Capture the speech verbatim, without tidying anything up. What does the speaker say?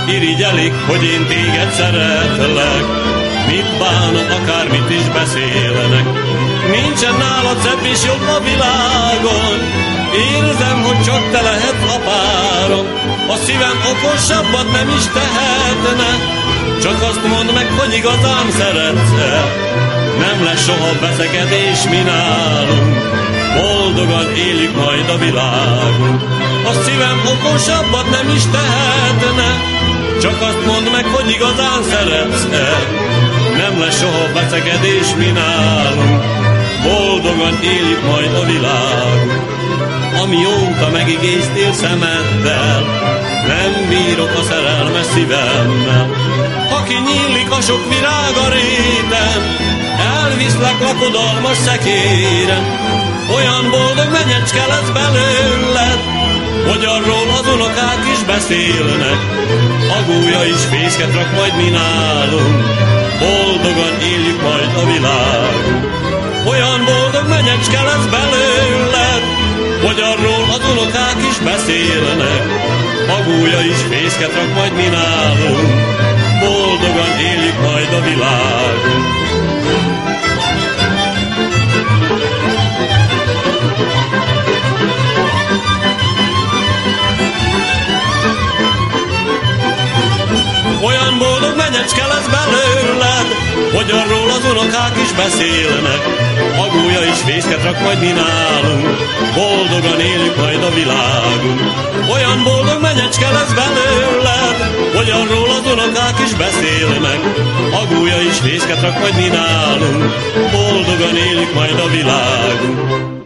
irigyelik, hogy én téged szeretlek. Mit bánok, akármit is beszélnek, nincsen nálad szebb és jobb a világon. Érzem, hogy csak te lehetsz a párom, a szívem okosabbat nem is tehetne. Csak azt mondd meg, hogy igazán szeretsz-e, nem lesz soha veszekedés mi nálunk, boldogan éljük majd a világon. A szívem okosabbat nem is tehetne, csak azt mondd meg, hogy igazán szeretsz-e, nem lesz soha veszekedés mi nálunk, boldogan éljük majd a világon. Amióta megigéztél szemeddel, nem bírok a szerelmes szívemmel. Ha kinyílik a sok virág a réten, elviszlek lakodalmas szekéren. Olyan boldog menyecske lesz belőled, hogy arról az unokák is beszélnek. A gólya is fészket rak majd mi nálunk, boldogan éljük majd a világon. Olyan boldog menyecske lesz belőled, hogy arról az unokák is beszélnek. A gólya is fészket rak majd mi nálunk, boldogan éljük majd a világon. Olyan boldog menyecske lesz belőled, hogy arról az unokák is beszélnek. A gólya is fészket rak majd mi nálunk, boldogan éljük majd a világon. Olyan boldog menyecske lesz belőled, hogy arról az unokák is beszélnek. A gólya is fészket rak majd mi nálunk, boldogan éljük majd a világon.